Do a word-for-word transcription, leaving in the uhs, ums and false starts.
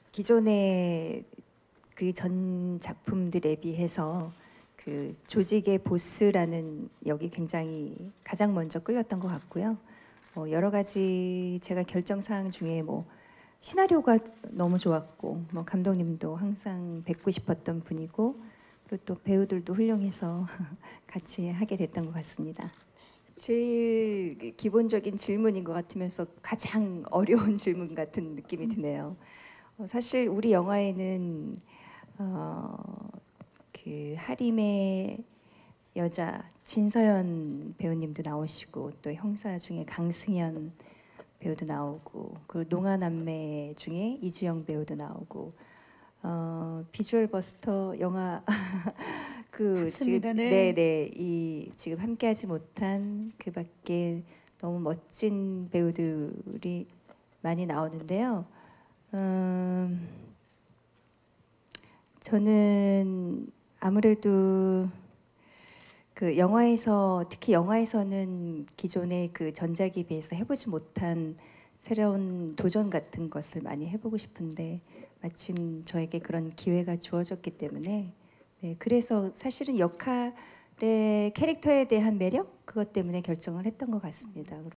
기존의 그 전 작품들에 비해서 그 조직의 보스라는 역이 굉장히 가장 먼저 끌렸던 것 같고요. 뭐 여러 가지 제가 결정 사항 중에 뭐 시나리오가 너무 좋았고, 뭐 감독님도 항상 뵙고 싶었던 분이고, 그리고 또 배우들도 훌륭해서 같이 하게 됐던 것 같습니다. 제일 기본적인 질문인 것 같으면서 가장 어려운 질문 같은 느낌이 드네요. 어, 사실 우리 영화에는 어, 그 하림의 여자 진서연 배우님도 나오시고, 또 형사 중에 강승연 배우도 나오고, 그리고 농아남매 중에 이주영 배우도 나오고, 어, 비주얼 버스터 영화 그 지금 맞습니다. 네. 네네 이 지금 함께하지 못한 그 밖에 너무 멋진 배우들이 많이 나오는데요. 음, 저는 아무래도 그 영화에서, 특히 영화에서는 기존의 그 전작에 비해서 해보지 못한 새로운 도전 같은 것을 많이 해보고 싶은데, 마침 저에게 그런 기회가 주어졌기 때문에, 네, 그래서 사실은 역할의 캐릭터에 대한 매력, 그것 때문에 결정을 했던 것 같습니다.